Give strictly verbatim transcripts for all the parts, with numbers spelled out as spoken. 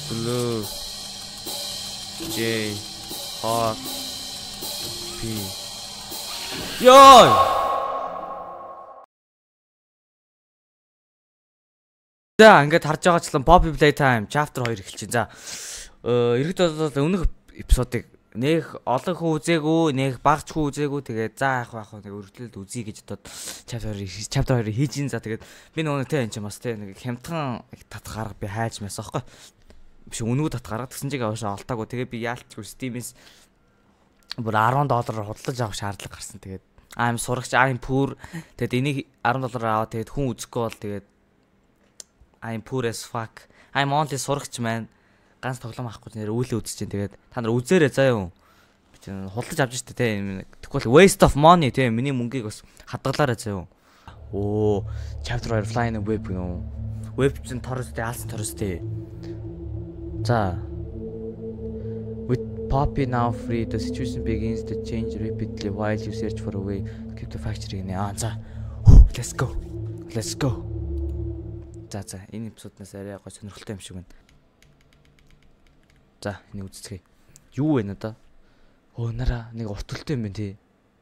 Blue J Hot P Ёй! За ингээд харж байгаачлан Poppy Playtime Chapter two эхэлж байна. За ерөөдөө бол өмнөх эпизодыг нэх олон хүн үзээгүй, нэх багч хүн үзээгүй. Тэгээд за яах вэ яах вэ нэг өргөдлөлд үзье гэж бодоод Chapter two Chapter two хийж ин. За тэгээд би нөгөө тэ энэ ч бас тэ нэг хямдхан татах арга би хайж байсан аахгүй. Биш үнэгүй татах арга гэсэн чиг аваашаа олтаагүй. Тэгээд би яалтчгүй Steam-ээс бүр ten доллараар худалдаж авах шаардлага гарсан. Тэгээд I'm сурагч I'm poor. Тэгээд энийг ten доллараар аваад тэгээд хүн үзэхгүй бол тэгээд I'm poor as fuck. I'm only сурагч man. Ганц тоглоом авахгүй нэр үүлээ үзэж чинь тэгээд та нар үзээрэй заа юу. Би чинь худалдаж авч штэ те. Тэгвэл waste of money те. Миний мөнгийг бас хадгалаарай заа юу. Оо, Chapter two Flying Web гэнэ. Web чинь торостэй алсан торостэй. За. With Poppy now free, the situation begins to change rapidly while you search for a way to keep the factory in. Аа за. Let's go. Let's go. За за энэ эпизоднаас арай гой сонирхолтой юм шиг байна. За энийг үзцгээе. Юу вэ надаа? Оо нараа нэг урт төлтэй юм байна тий.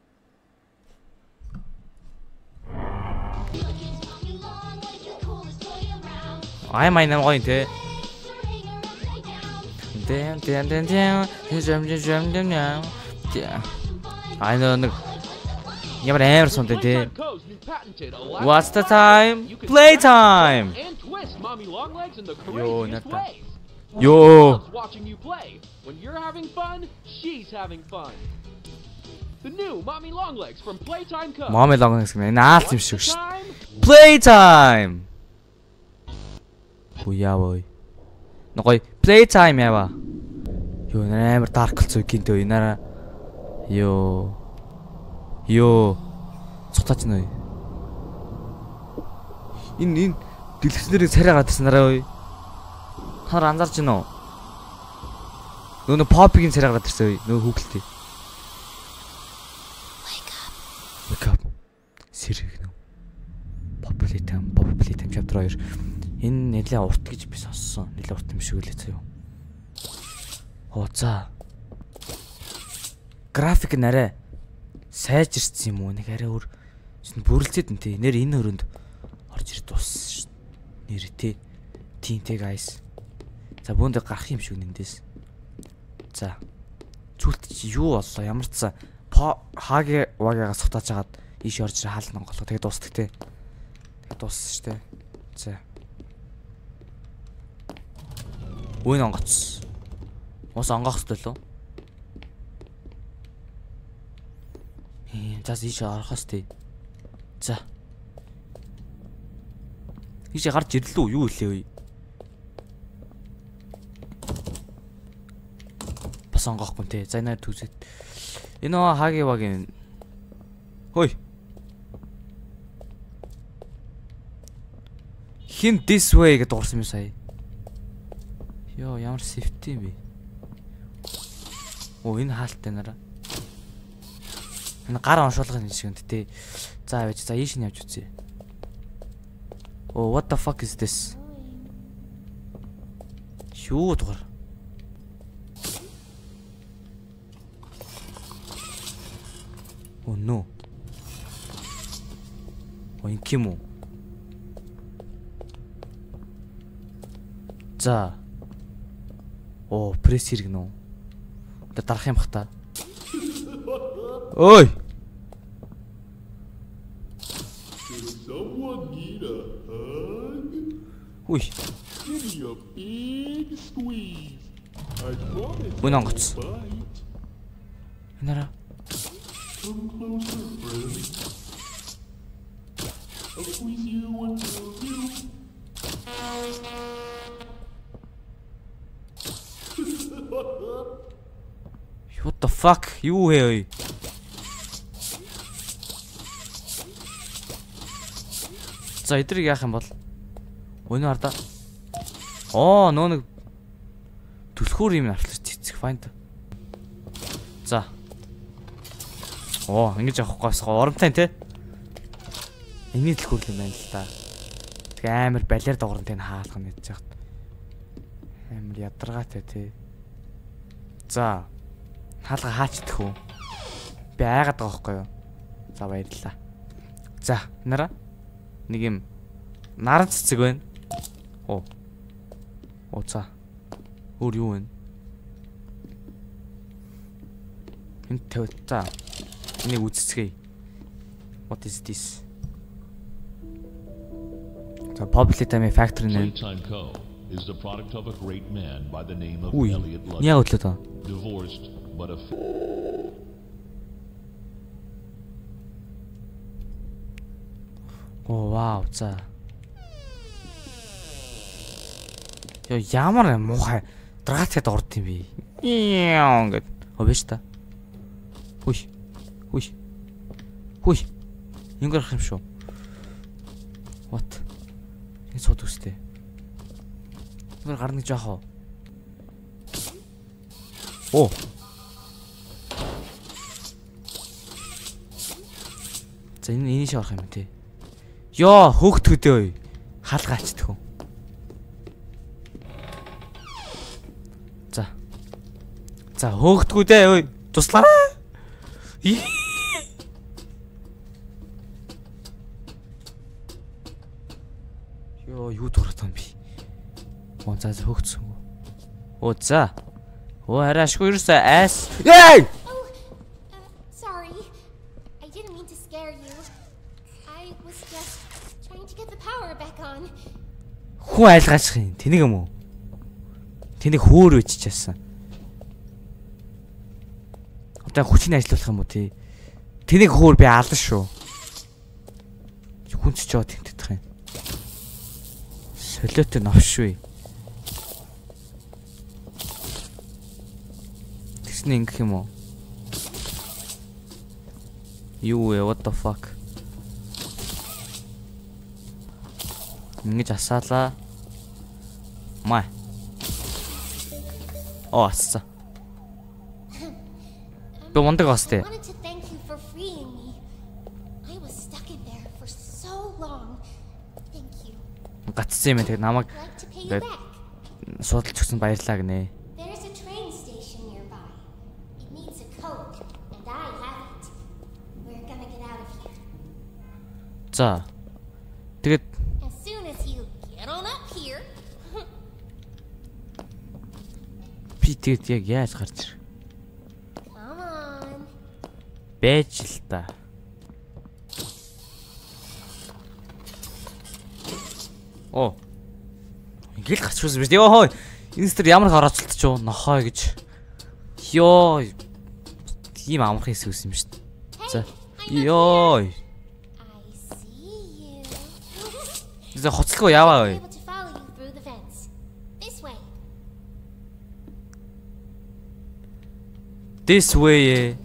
Ай май нам гоё тий. Дэм дэм дэм дэм дэм дэм дэм дэм. Ай нэг ямар амар сонтой тий. What's the time? Playtime. Yo, not that. Yo. Watching you play. When you're having fun, she's having fun. The new Mommy Longlegs from Playtime Co. Mommy Longlegs гэнэ. Наалт юм шиг шүү. Playtime. Хуяавой. Ногой Playtime ява. Yo, амар dark болцоо гинтөө инаараа. Yo. Yo. Цогтаач нөө. Энэ энэ дэлгэцнэрийг царай гадарсан нараа ой. Та нар анзаарч байна уу? Нөгөө Poppy-гийн царай гадарсан ой. Нөгөө хүүхэлтэй. Wake up. Wake up. Сэрэг нөө. Poppy Playtime, Poppy Playtime Chapter two. Энэ нэлээ урт гэж би сонссон. Нэлээ урт юм шиг үлээ заяа. Оо за. График нарай сайжирсан юм уу? Нэг арай өөр бүрэлцээд энэ тий. Нэр энэ өрөөнд орж ир тус нэр тий. Тинтэй guys. За бөөнд гарах юм шиг нэндээс. За. Зүлт юу боллоо? Ямар ч ца хагийн вагаагаас сутааж хагаад ийш орж ир хаална голоо. Тэгээд дуустдаг тий. Тэгээд дууссан штэ. За. Үн онгоц. Ус онгох хөстэй лөө. За ийш орохоос тий. За. Ийш гарч ирлээ юу илээ вэ? Бас онгохгүй тий. За энэ түүсэт. Энэ хагийн багийн. Хой. Хин this way гэж дуурсан юм сая. Йоо ямар safety юм бэ? Оо энэ хаалттай нараа. Энэ гар оншуулгын шиг үнэ тий. За байж за ийш нь явж үзье. Oh what the fuck is this? Юу дугаар? Oh no. Oh энэ ким үү? За. Оо пресс хэрэг нөө. Тэ дарах юм бах та. Ой. Ui. Үн онгоц. Энара. What the fuck? Юу вэ ой? За эдрийг яах юм бол? Өнөө ардаа. Оо нөө нэг түлхүүр юм авчлаа цэцэг файнд. За. Оо ингэж авахгүй бас оромтой те. Эний түлхүүр юм байна л та. Тэг амар балиар дууран тань хаалгах нь ядж хат. Амар ядаргаатай тий. За. Хаалга хаачдах уу? Би айгаад байгаа байхгүй юу? За баярлалаа. За, нараа. Нэг юм наран цэцэг байна. Оо. Оо за. Өөр юу вэ? Энд тавь. За. Энийг үзцгээе. What is this? The Playtime Factory name. Playtime Co. is the product of a great man by the name of Ui, Elliot Ludwig. яг өглөө таа. Divorced, but a Оо вау, за. Яа ямар муухай драгатад орд юм бэ? Яа ингээд. Оо биш та. Хүй. Хүй. Хүй. Ингэрх юм шүү. What? Энэ сууд үстэй. Зүгээр гарна гэж яах вэ? Оо. За энэ энийг шавах юм тий. Йоо, хөөхтгөдөө ой. Хаалгаач тхөө. За. За хөөхтгөдөө ой. Туслаарай. Йоо, юу дуратсан би. Оо за хөөхтсөн. Оо за. Оо арай ашгүй юусаа айс. Эй! Oh, uh, sorry. I didn't mean to scare you. I was just trying to get the power back on. Хүн айлгаачих юм. Тэнийг юм уу? Тэнийг хөөр өччихсэн. Одоо хүчний ажиллуулах юм уу тий? Тэнийг хөөр би алан шүү. Хүнч ч жоо тэмтдэх юм. Солиотой новшгүй. Тэсний ингэх юм уу? Юу вэ? What the fuck? Ингэж асаалаа. Май. Оо асса. Би мондөг I астай. wanted to thank you for freeing me. I was stuck in there for so long. Thank you. Гацсан юм тэгээд намайг I'd like to pay you That- back. судалж өгсөн баярлалаа гинэ. There's a train station nearby. It needs a code, and I have it. We're gonna get out of here. За. Тэгээд As soon as you get on up here. би тэгээд яг яаж гарч ирэх? Come on. Бэж л та. Оо. Ингээл гарч ирсэн биз дээ. Йоо. Инстер ямар гараацлт ч юу нохоо гэж. Йоо. Ийм амархан хэсэг үсэн юм шүү дээ. За. Йоо. I see you. За хоцлого яваа I'm ой. able to follow you through the fence. This way. This way.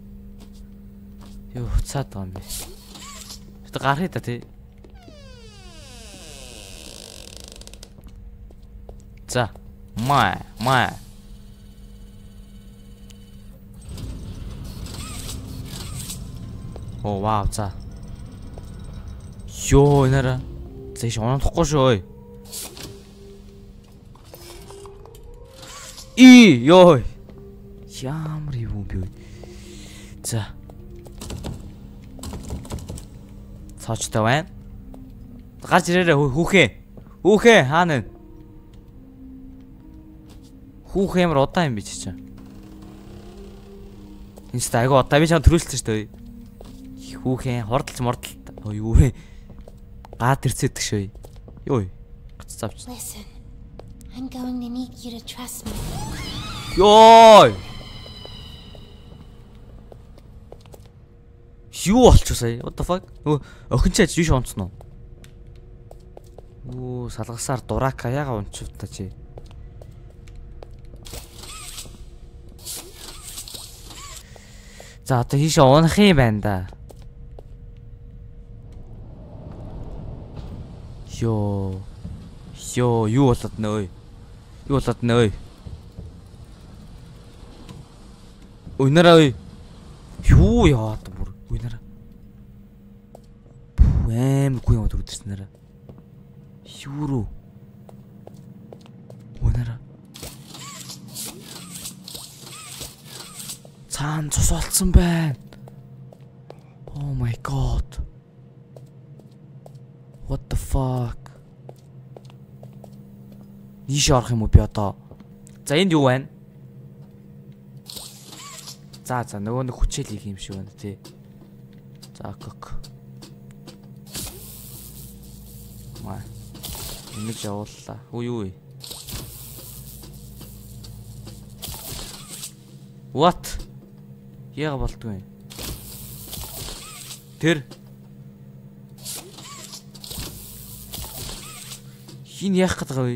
Йоо, цаад байгаа юм бэ. Тэ гарах та тий. За. Май, май. Оо вау, за. Йоо, нара. Зэш унахгүй шүү ой. И, ёо. Ямар юм бэ? За. Цаочтой байна. Гарч ирээрээ хүүхээ. Хүүхээ хаана вэ? Хүүхээ ямар удаан юм бэ чи чаа. Энэ ч айгу удаа би чам төрүүлсэн шүү дээ. Хүүхээ хордолч мордолт. Оо юу вэ? Гад ирцээдэг шүү. Йоо. Гац завч. Listen. I'm going to need you to trust me. Йоо. Юу болчихсон? What the fuck? Өө охин чаж юу шонцсон уу? Оо салгасаар дурака яга унчвта чи. За одоо хийш унах юм байна да. Йоо. Йоо, юу болоод нөө? Юу болоод нөө? Өнөрөө ой. Юу яа та бүр өнөрөө. Бэм гүн өдөр өдөрснээр. Юу рүү? Өнөрөө. Цаан цус болцсон байна. Oh my god. What the fuck? Ийш орох юм уу би одоо? За энд юу байна? За за нөгөө нэг хүчээл их юм шиг байна тий. За кок. Маа. Ингэж явууллаа. Үгүй юу вэ? What? Яга болдгүй. Тэр хин яах гэдэг вэ?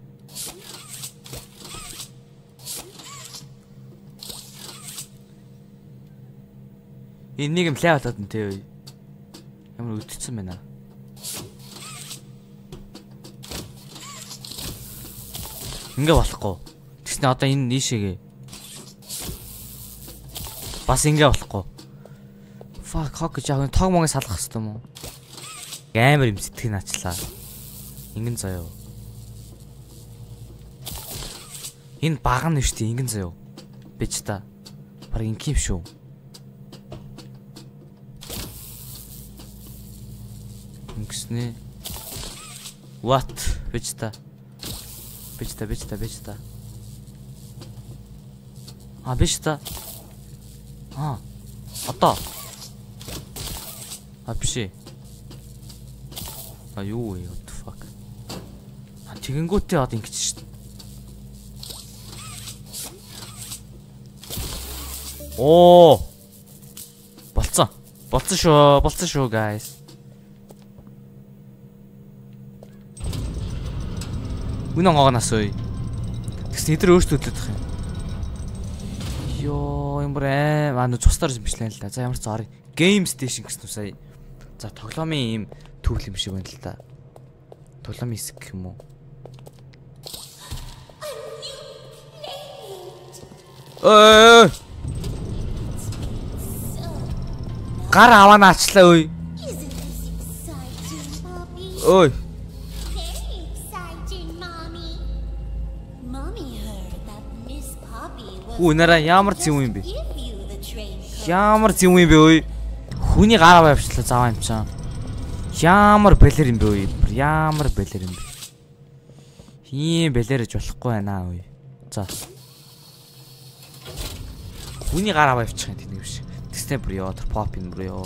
Энийг юм лай болоод нь тий. Ямар үдцсэн байна. Ингээ болохгүй. Тэгснэ одоо энэ нийшээгээ. Бас ингээ болохгүй. Fuck, хог гэж яг тог монгоо салгах хэрэгтэй юм уу? Амар юм сэтгэх наачлаа. Ингэн заяа. Энэ баг нь шүү дээ, ингэн заяа. Бич та. Бараг инким шүү. Ингэснэ. What? Бич та. Бич та, бич та, бич та. А, бич та. А. Одоо. А биш. А юу вэ? What the fuck? А тэгэнгүүтээ одоо ингэж шүү дээ. Оо. Болцсон. Болцсон шүү. Болцсон шүү, guys. Үнэн гоогнаас үй. Тэгс эдэр өөртөө төлөдөх юм. Йоо, юм бэ? Аа, нөө цустаар юм бичлээ л да. За ямар ч зоо. Game station гэсэн үү сая. За тоглоомын ийм төвл юм шиг байна л да. Тоглоомын хэсэг гэх юм уу? Ой. Гар аваанаачлаа үй. Ой. Үу нара ямар зэв юм бэ? Ямар зэв юм бэ ой? Хүний гар аваа явчлаа заваа юм чам. Ямар бэлэр юм бэ ой? Ямар бэлэр юм бэ? Ийм бэлэрэж болохгүй байна ой. За. Хүний гар аваа явчих юм тийм биш. Тэгснэ бүр ёо тэр pop юм бүр ёо.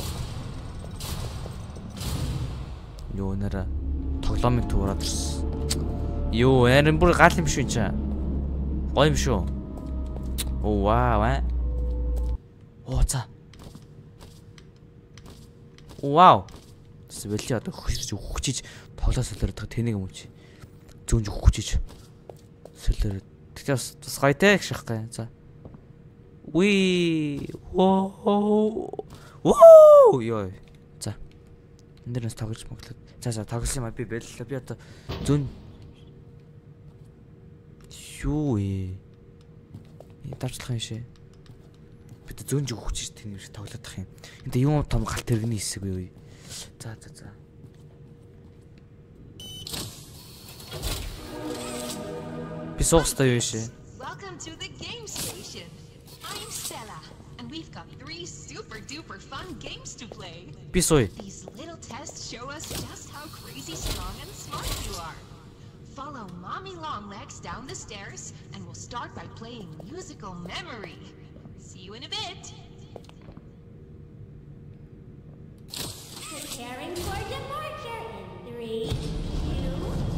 Ёо нара тоглоомын туураад ирсэн. Ёо ярин бүр гал юм шүү чаа. Гоё юм шүү. Оо вау аа. Оо за. Вау. Сэвэлли одоо хөшиж өгчиж тоглоо солиорох тэнийг юм чи. Зүүнж өгчиж. Солиороо. Тэгтээ бас бас гайтай их шахгай. За. Уи. Оо. Оо. Йоо. За. Энд дээрээс тоглож моглоо. За за тоглосон юм а би байлаа. Би одоо зүүн. Юу ээ. Давчлах юм шээ. Бид зүүн жиг хүчиж тэнийг тоглоодох юм. Энд юм том галт тэрэгний хэсэг үе. За за за. Би суухстай юу шээ. Welcome to the game station. I'm Stella and we've got three super duper fun games to play. Би сууя. These little tests show us just how crazy strong and smart you are. Follow Mommy Longlegs down the stairs and we'll start by playing musical memory. See you in a bit. Preparing for departure in three, two,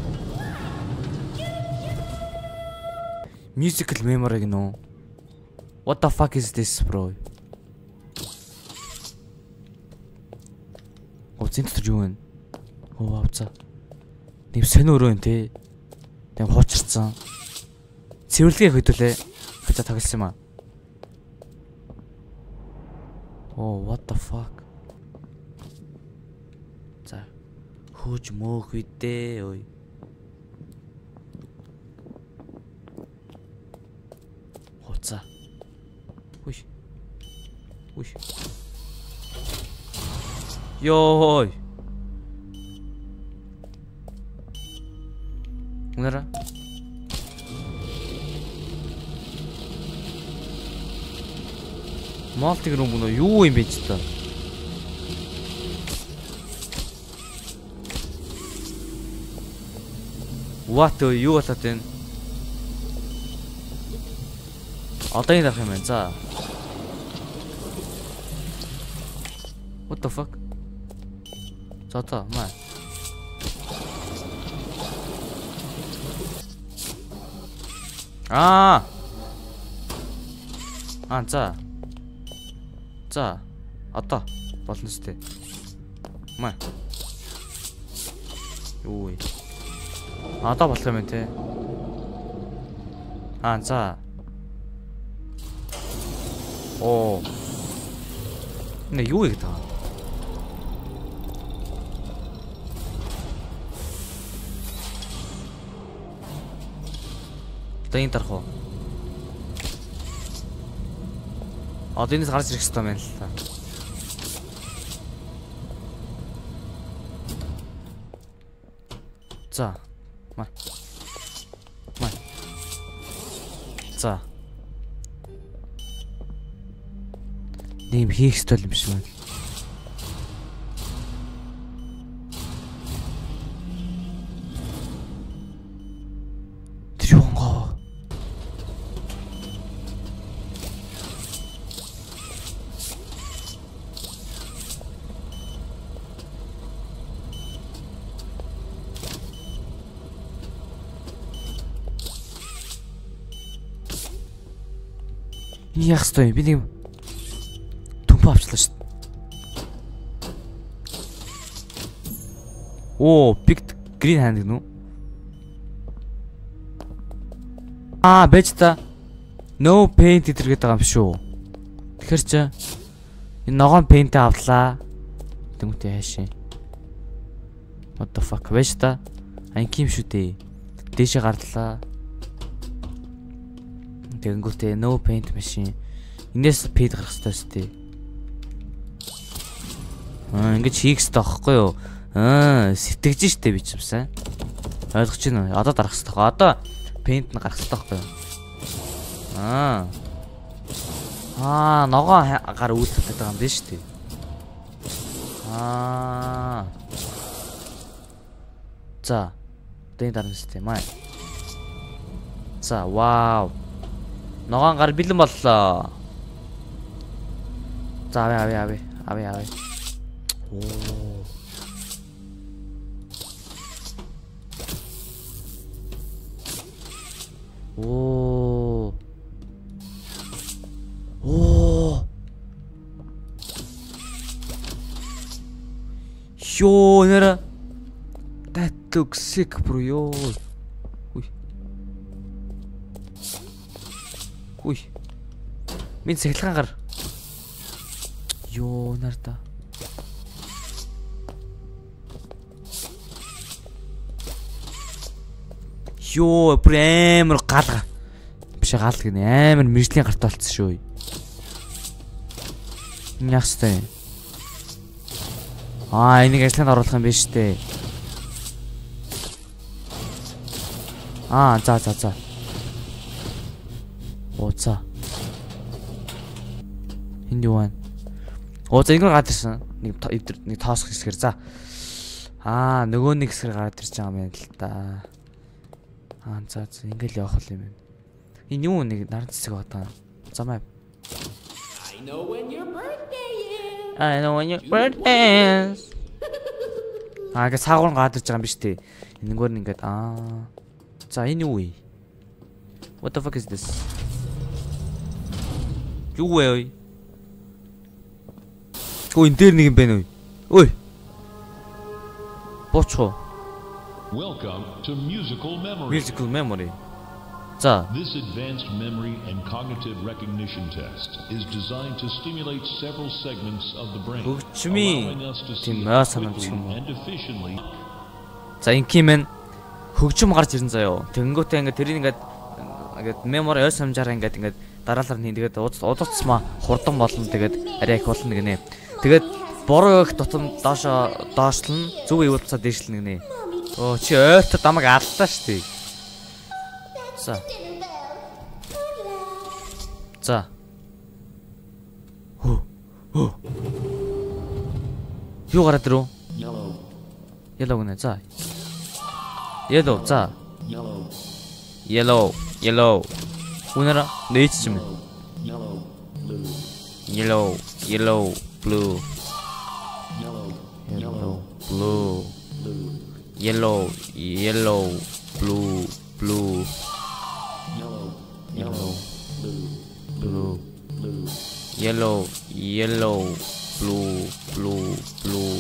one. Musical memory гэнэ. What the fuck is this bro? Оо зинт юу вэ? Оо авцаа. Нэм сонь өрөө юм те. Тэм хуучирсан. Цэвэрлэгээ хөдөлөө. Гэж тоглосон юм аа. Oh what the fuck. За. Хөөж мөөх үдээ ой. Хуцаа. Уй. Уй. Йой. Нара. Multi room гэнэ юу юм бэ ч та. What юу болоод байна? Одоо энэ дарах юм байна. За. What the fuck? За та маа. Аа. Аа за. За. Одоо болно сте. Маа. Юу вэ? Одоо болох юм те. Аа за. Оо. Нэ юу их таа. Тэн тарах уу? Одоо энэс гарч ирэх хэрэгтэй байна л та. За. Маа. Маа. За. Нэм хийх ёстой юм шиг байна. Тэр юу гоо? Яах ёстой би нэг түмпэ авчлаа шүү дээ. Оо, picked green hand гэнэ үү? Аа, бэж та. No paint гэдэг байгаа юм шүү. Тэгэхээр чи энэ ногоон paint авлаа. Тэмүүтэй хаашаа. What the fuck бэж та? Анки юм шүү дээ. Дээшээ гарлаа. Тэнгүүтээ no paint machine. Инээс paint гарах хэрэгтэй шүү дээ. Аа ингэж хийх хэрэгтэй байхгүй юу? Аа сэтгэж штэ би ч юмсан. Ойлгож байна уу? Одоо дарах хэрэгтэй. Одоо paint нь гарах хэрэгтэй байхгүй юу? Аа. Аа ногоон гар үүлдэхэд байгаа юм биш үү? Аа. За. Тэн дарна штэ маа. За вау. Ногоон гар бэлэн боллоо. За авъя авъя авъя авъя авъя. Оо. Оо. Оо. Ёо нэр. That looks sick bro ёо. Уй. Уй. Минь цахилгаан гар. Ёо нарта. Ёо прэмэр галга. Биш гал гинэ амар мэржлийн гарт болцсон шүү. Яхстай. Аа энийг ажланд оруулах юм биш үү? Аа за за за. Оо за. Энд юу вэ? Оо за ингэ гараад ирсэн. Нэг нэг тоосох хэсгэр за. Аа нөгөө нэг хэсгэр гараад ирж байгаа юм байна л да. Аа за за ингээл явах юм байна. Энэ юу нэг наран цэцэг байгаа. Замаа. I know when your birthday is. I know when your birthday is. Аа гэ саагуун гараад ирж байгаа юм биш үү? Энэгээр нь ингээд аа. За энэ юу вэ? What the fuck is this? Юу вэ? Өө энэ дээр нэг юм байна уу? Ой. Боцоо. Welcome to musical memory. Musical memory. За. This advanced memory and cognitive recognition test is designed to stimulate several segments of the brain, allowing us to see quickly and efficiently. За инкимен хөгжим гарч ирэн заяо. Тэнгүүтээ ингээд тэрийг ингээд ингээд memory ой самжаараа ингээд ингээд дараалал нь тэгээд удацмаа хурдан болно тэгээд арай их болно гинэ. Тэгээд бороо их дотом доошо доошлно зөв ивэлцаа дээшлэн гинэ. Оо чи ойртоо дамаг аллаа штий. За. За. Юу гараад ирв? Yellow. Yellow гэнэ. За. Yellow. За. Yellow. Yellow. Yellow. Үнээр нээч юм. Yellow. Blue. Yellow. Yellow. Blue. Yellow. Yellow. Blue. Blue. Yellow. Yellow. Blue. Blue. Yellow. Yellow. Blue. Blue. Blue. Yellow. Yellow. Blue. Blue. Blue.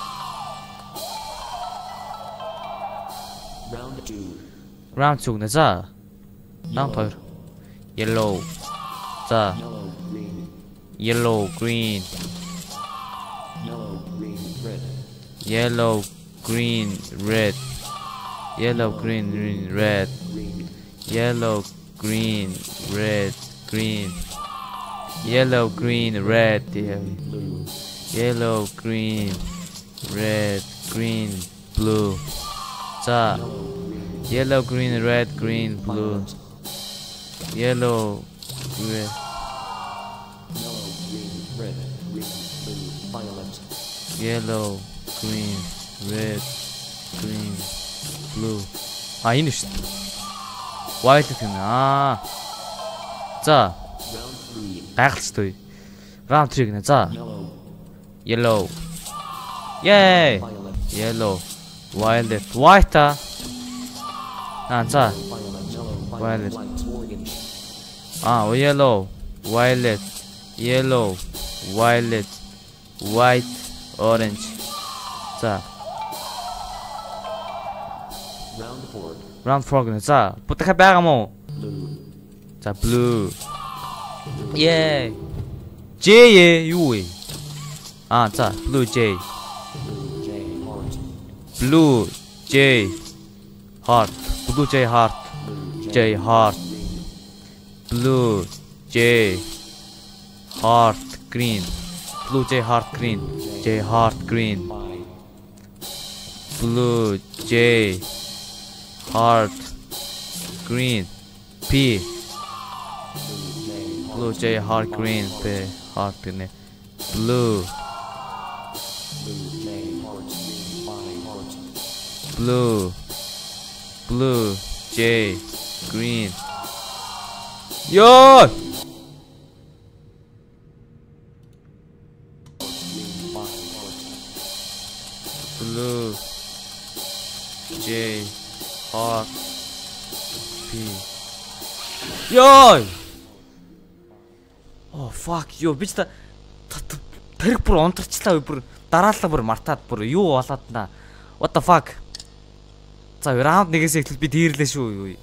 Round two. Round two гэнэ. За. Round two. Yellow. За. Yellow. Green. Yellow. Green. Yellow. Green. Red. Yellow. Green. Red. Yellow. Green. Green. Red. Green. Yellow. Green. Red. Green. Yellow. Green. Red. Blue. Yellow. Green. Red. Green. Blue. За. Yellow, green, red, green, blue. Yellow, red. Yellow. Green. Red. Green. Blue. Violet. Yellow, green, red, green, blue. 아, энэ шүү дээ. Violet гэнэ. Аа. За. Round three. Гайхалтай. Round three гэнэ. За. Yellow. Yellow. Yay. Violet. Yellow, violet, white. А. Аа, за. Violet. Yellow. Violet. White. Orange. Ah, yellow, violet, yellow, violet, white, orange. За. Round four. Round four гэнэ. За. Будахаа байгаа мó? Blue. За, blue. Yeah. J юу вэ? Аа, за, blue J. Blue. J. Heart. Blue J heart. Blue J heart. Blue. J heart. Blue J heart green. Blue J heart green. J heart green. Five. Blue J heart green. P. Blue J heart green. P heart green. Blue. Blue. J. Heart. Five. Heart. Blue. Blue J green. Yo! Blue J heart P. Yo! Oh fuck yo би ч та тэрэг бүр унтарчлаа бүр дараалал бүр мартаад бүр юу болоод наа. What the fuck? За раунд нэгээс эхлэл би дээрлээ шүү.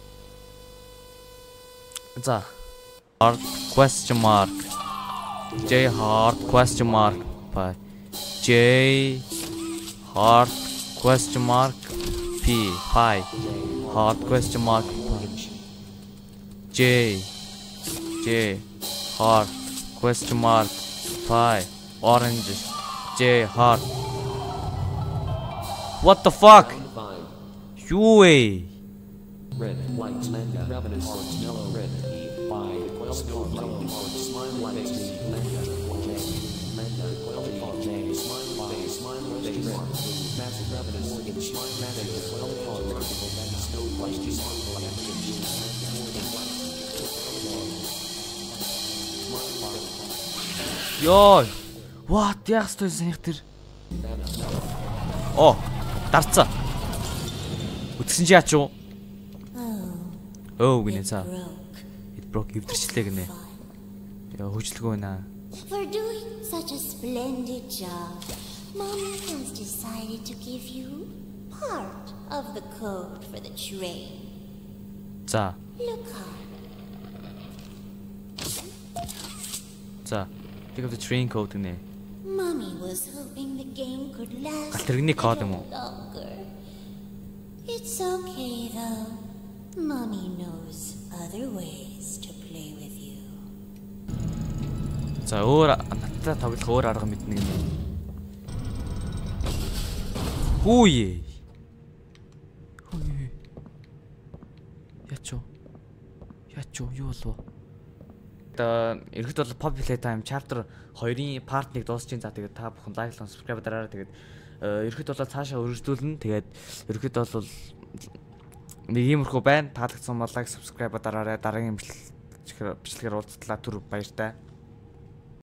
За. Hard question mark. J hard question mark. By J hard question mark P. Pi. Hard question mark. J J hard question mark Pi. Orange. J hard. What the fuck? Five. Юу вэ? Red. White. Manga. Ravenous. Heart. Yellow. Red. E. Five. Snow. Yellow. Heart. Smile. Face. Manga. J. Manga. J. Smile. Face. Smile. Face. Red. Massive. Ravenous. Orange. Smile. Massive. Yellow. Heart. Snow. White. Йоо. What яах вэ санийх тэр? Оо, дарцаа. Үтсэн чи яач юу? Oh, гинэ цаа. It broke өвдөрчлээ гинэ. Яа хөжлөгөө наа. For doing such a splendid job, Mommy has decided to give you part of the code for the train. За. Look up. За. Pick up the train code гинэ. Mommy was hoping the game could last Галтрэгний код юм уу? longer. It's okay though. Mommy knows other ways to play with you. За өөр надтай тоглох өөр арга мэднэ гинэ. Хөөе. Хөөе. Ячо. Ячо юу болов? Одоо ерөөд бол Poppy Playtime chapter two-ын part one дуусчихын. За тэгээд та бүхэн лайклон subscribe дараарай. Тэгээд ерөөд бол цаашаа үргэлжлүүлнэ. Тэгээд ерөөд бол нэг иймэрхүү байна. Таалагдсан бол лайк subscribe дараарай. Дараагийн бичлэгээр уулзтлаа түр баяртай.